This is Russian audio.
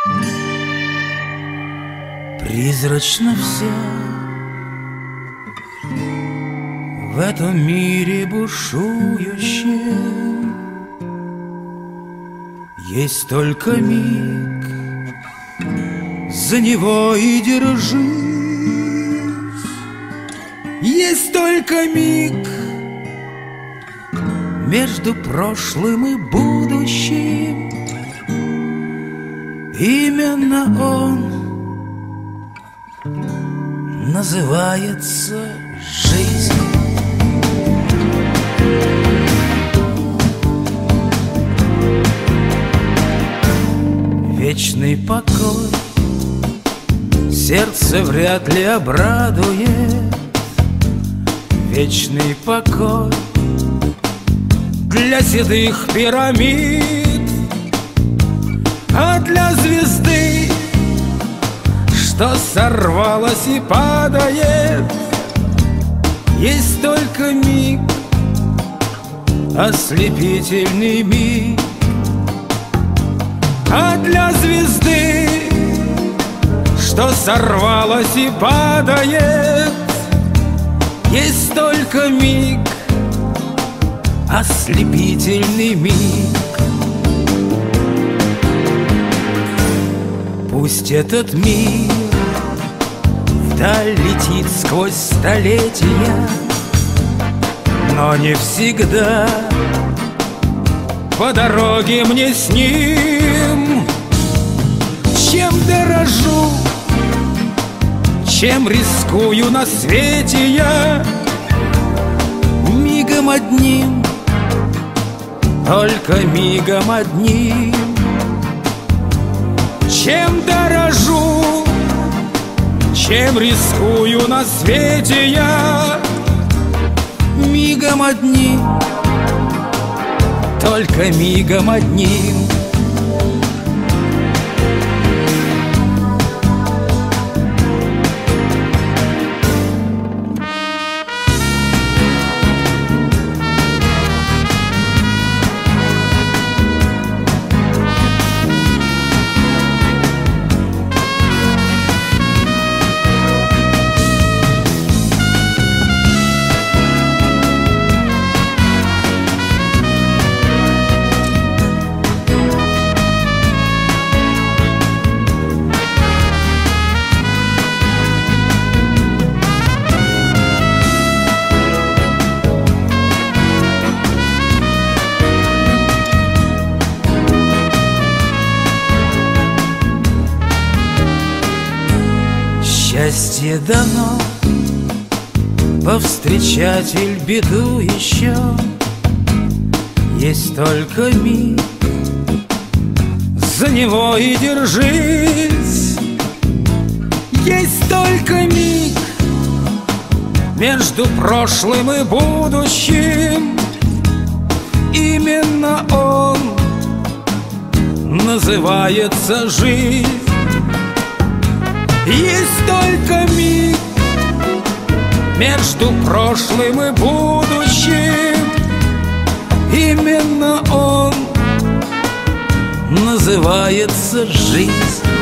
Призрачно все в этом мире бушующем. Есть только миг, за него и держись. Есть только миг между прошлым и будущим. Именно он называется жизнь. Вечный покой сердце вряд ли обрадует. Вечный покой для седых пирамид, а для звезды, что сорвалась и падает, есть только миг, ослепительный миг. А для звезды, что сорвалась и падает, есть только миг, ослепительный миг. Пусть этот мир вдаль летит сквозь столетия, но не всегда по дороге мне с ним. Чем дорожу, чем рискую на свете я, мигом одним, только мигом одним. Чем дорожу, чем рискую на свете я, мигом одним, только мигом одним. Счастье дано повстречатель беду еще. Есть только миг, за него и держись. Есть только миг между прошлым и будущим. Именно он называется жизнь. Есть только миг между прошлым и будущим. Именно он называется жизнь.